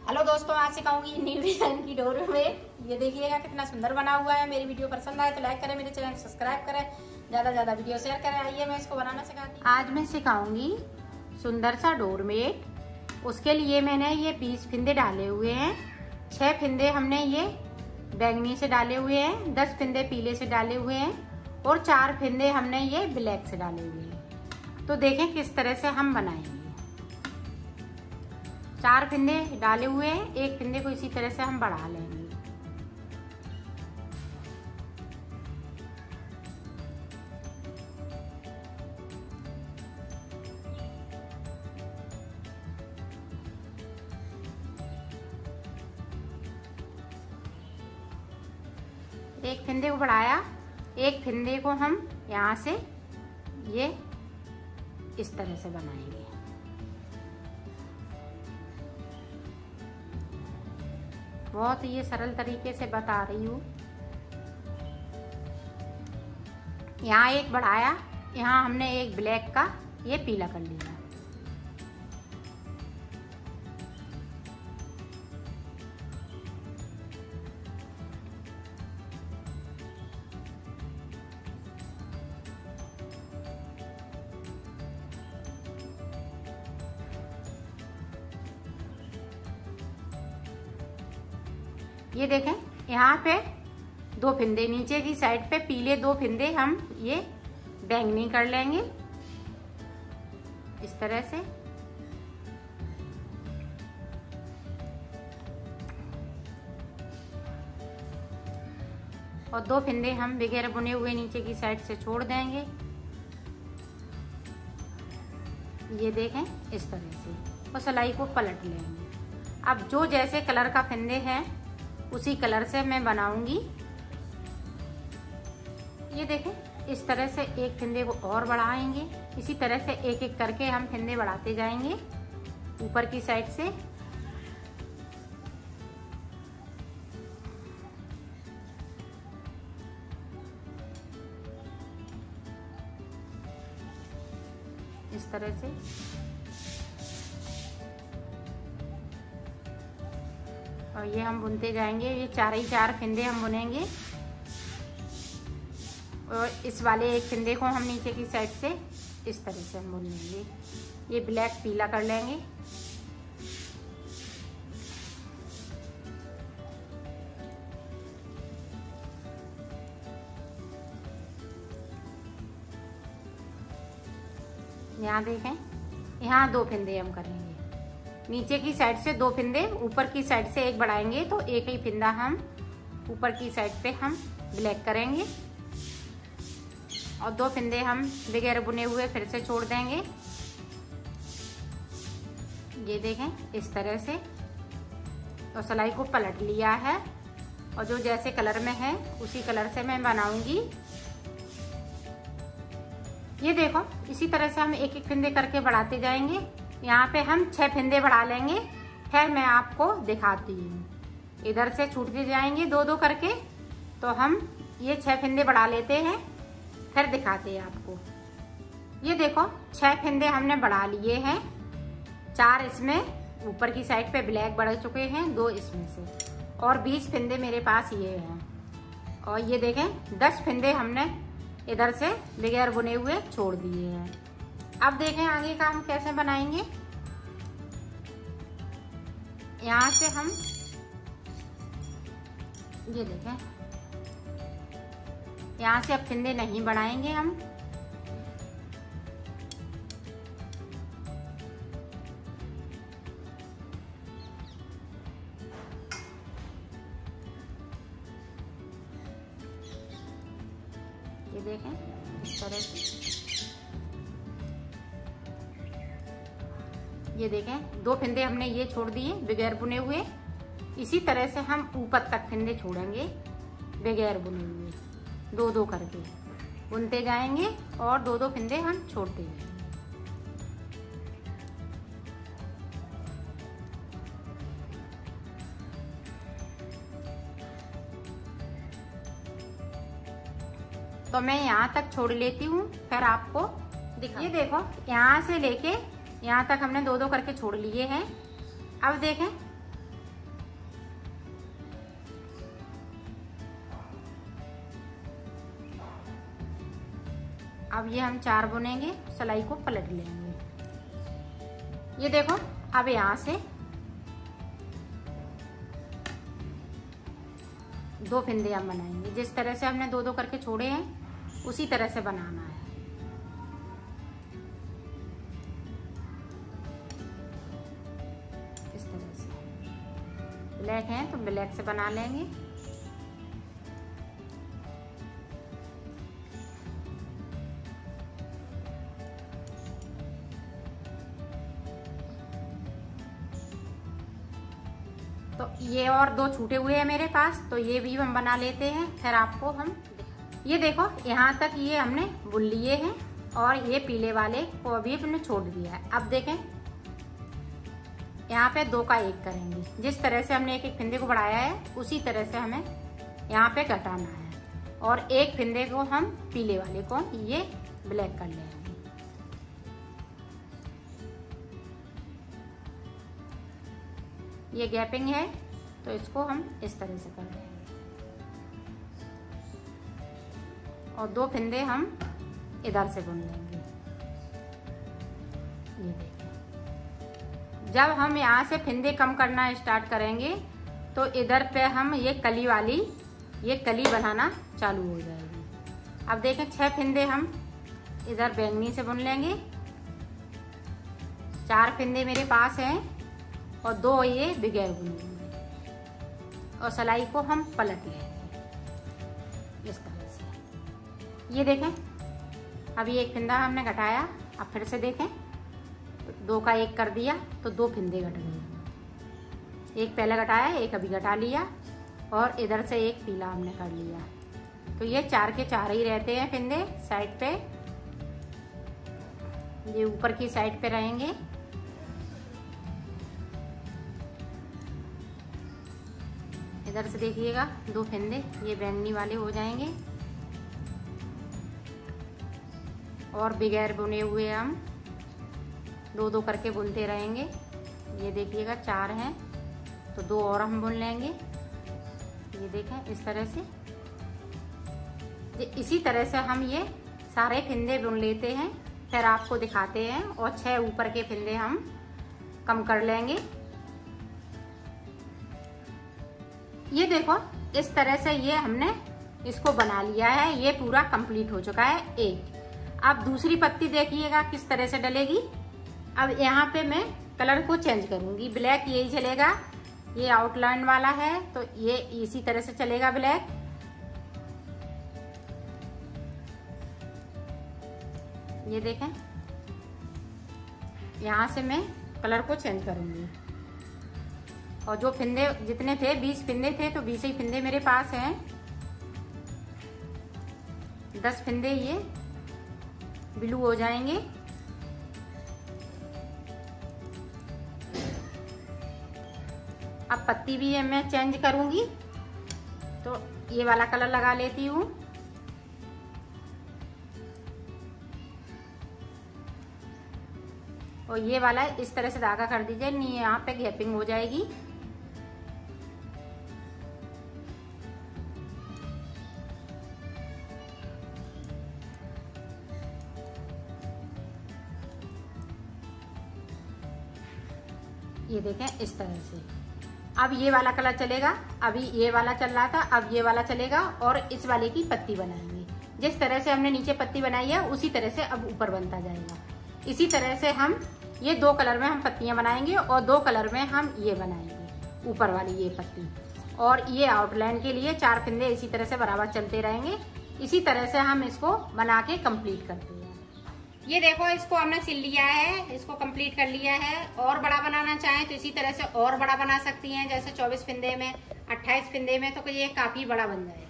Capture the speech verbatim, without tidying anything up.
Hello दोस्तों, आज सिखाऊंगी न्यू डिजाइन की डोर में। ये देखिएगा कितना सुंदर बना हुआ है। मेरी वीडियो पसंद आए तो लाइक करें, मेरे चैनल को सब्सक्राइब करें, ज्यादा ज्यादा वीडियो शेयर करें। आइए मैं इसको बनाना सिखाती हूँ। आज मैं सिखाऊंगी सुंदर सा डोरमेट। उसके लिए मैंने ये बीस फिंदे डाले हुए हैं। छह फिंदे हमने ये बैंगनी से डाले हुए हैं, दस फिंदे पीले से डाले हुए हैं और चार फिंदे हमने ये ब्लैक से डाले हुए हैं। तो देखें किस तरह से हम बनाएंगे। चार फिंदे डाले हुए हैं, एक फिंदे को इसी तरह से हम बढ़ा लेंगे। एक फिंदे को बढ़ाया, एक फिंदे को हम यहाँ से ये इस तरह से बनाएंगे। बहुत ये सरल तरीके से बता रही हूँ। यहाँ एक बढ़ाया, यहाँ हमने एक ब्लैक का ये पीला कर लिया। ये देखें, यहाँ पे दो फिंदे नीचे की साइड पे पीले, दो फिंदे हम ये बैंगनी कर लेंगे इस तरह से। और दो फिंदे हम बगैर बुने हुए नीचे की साइड से छोड़ देंगे। ये देखें इस तरह से, और सिलाई को पलट लेंगे। अब जो जैसे कलर का फिंदे हैं उसी कलर से मैं बनाऊंगी। ये देखें इस तरह से एक फिंदे को और बढ़ाएंगे। इसी तरह से एक एक करके हम फिंदे बढ़ाते जाएंगे ऊपर की साइड से। इस तरह से और ये हम बुनते जाएंगे। ये चार ही चार फिंदे हम बुनेंगे और इस वाले एक फिंदे को हम नीचे की साइड से इस तरह से हम बुन लेंगे। ये ब्लैक पीला कर लेंगे। यहाँ देखें, यहाँ दो फिंदे हम करेंगे। नीचे की साइड से दो फिंदे, ऊपर की साइड से एक बढ़ाएंगे तो एक ही फिंदा हम ऊपर की साइड पे हम ब्लैक करेंगे और दो फिंदे हम बगैर बुने हुए फिर से छोड़ देंगे। ये देखें इस तरह से, तो सिलाई को पलट लिया है और जो जैसे कलर में है उसी कलर से मैं बनाऊंगी। ये देखो इसी तरह से हम एक एक फिंदे करके बढ़ाते जाएंगे। यहाँ पे हम छह फिंदे बढ़ा लेंगे, फिर मैं आपको दिखाती हूँ। इधर से छूटते जाएंगे दो दो करके, तो हम ये छह फिंदे बढ़ा लेते हैं, फिर दिखाते हैं आपको। ये देखो छह फिंदे हमने बढ़ा लिए हैं। चार इसमें ऊपर की साइड पे ब्लैक बढ़ चुके हैं, दो इसमें से, और बीस फिंदे मेरे पास ये हैं। और ये देखें दस फिंदे हमने इधर से बगैर बुने हुए छोड़ दिए हैं। अब देखें आगे का हम कैसे बनाएंगे। यहाँ से हम ये देखें, यहाँ से अब फिंदे नहीं बढ़ाएंगे हम। ये देखें इस तरह से। ये देखें दो फिंदे हमने ये छोड़ दिए बगैर बुने हुए। इसी तरह से हम ऊपर तक फिंदे छोड़ेंगे बगैर बुने हुए, दो दो करके बुनते जाएंगे और दो दो फिंदे हम छोड़ते जाएंगे। तो मैं यहाँ तक छोड़ लेती हूँ, फिर आपको दिखा। ये देखो यहाँ से लेके यहाँ तक हमने दो दो करके छोड़ लिए हैं। अब देखें अब ये हम चार बुनेंगे, सिलाई को पलट लेंगे। ये देखो, अब यहाँ से दो फिंदे हम बनाएंगे। जिस तरह से हमने दो दो करके छोड़े हैं उसी तरह से बनाना है। इस तरह से ब्लैक है तो ब्लैक से बना लेंगे। तो ये और दो छूटे हुए हैं मेरे पास, तो ये भी हम बना लेते हैं। फिर आपको हम ये देखो, यहाँ तक ये हमने बुन लिए हैं और ये पीले वाले को अभी हमने छोड़ दिया है। अब देखें, यहाँ पे दो का एक करेंगे। जिस तरह से हमने एक एक फिंदे को बढ़ाया है उसी तरह से हमें यहाँ पे घटाना है और एक फिंदे को हम पीले वाले को ये ब्लैक कर लेंगे। ये गैपिंग है तो इसको हम इस तरह से कर देंगे और दो फिंदे हम इधर से बुन लेंगे। ये देखिए, जब हम यहाँ से फिंदे कम करना स्टार्ट करेंगे तो इधर पे हम ये कली वाली ये कली बनाना चालू हो जाएगी। अब देखें, छह फिंदे हम इधर बैंगनी से बुन लेंगे। चार फिंदे मेरे पास हैं और दो ये बगैर बुने और सिलाई को हम पलट लेंगे इस तरह से। ये देखें, अभी एक फिंदा हमने घटाया। अब फिर से देखें, दो का एक कर दिया तो दो फिंदे घट गए। एक पहले घटाया, एक अभी घटा लिया और इधर से एक पीला हमने कर लिया। तो ये चार के चार ही रहते हैं फिंदे साइड पे, ये ऊपर की साइड पे रहेंगे। इधर से देखिएगा, दो फिंदे ये बैंगनी वाले हो जाएंगे और बगैर बुने हुए हम दो दो करके बुनते रहेंगे। ये देखिएगा, चार हैं तो दो और हम बुन लेंगे। ये देखें, इस तरह से इसी तरह से हम ये सारे फिंदे बुन लेते हैं। फिर आपको दिखाते हैं और छह ऊपर के फिंदे हम कम कर लेंगे। ये देखो, इस तरह से ये हमने इसको बना लिया है। ये पूरा कंप्लीट हो चुका है एक। अब दूसरी पत्ती देखिएगा किस तरह से डलेगी। अब यहाँ पे मैं कलर को चेंज करूंगी। ब्लैक यही चलेगा, ये आउटलाइन वाला है तो ये इसी तरह से चलेगा ब्लैक। ये देखें, यहाँ से मैं कलर को चेंज करूंगी और जो फिंदे जितने थे बीस फिंदे थे तो बीस ही फिंदे मेरे पास हैं। दस फिंदे ये ब्लू हो जाएंगे। अब पत्ती भी है मैं चेंज करूंगी तो ये वाला कलर लगा लेती हूँ। और ये वाला इस तरह से धागा कर दीजिए, नहीं यहाँ पे गैपिंग हो जाएगी। ये देखें, इस तरह से। अब ये वाला कलर चलेगा, अभी ये वाला चल रहा था, अब ये वाला चलेगा और इस वाले की पत्ती बनाएंगे। जिस तरह से हमने नीचे पत्ती बनाई है उसी तरह से अब ऊपर बनता जाएगा। इसी तरह से हम ये दो कलर में हम पत्तियां बनाएंगे और दो कलर में हम ये बनाएंगे ऊपर वाली ये पत्ती। और ये आउटलाइन के लिए चार फिंदे इसी तरह से बराबर चलते रहेंगे। इसी तरह से हम इसको बना के कंप्लीट करते हैं। ये देखो, इसको हमने सिल लिया है, इसको कंप्लीट कर लिया है। और बड़ा बनाना चाहें तो इसी तरह से और बड़ा बना सकती हैं, जैसे चौबीस फिंदे में, अट्ठाईस फिंदे में, तो ये काफी बड़ा बन जाएगा।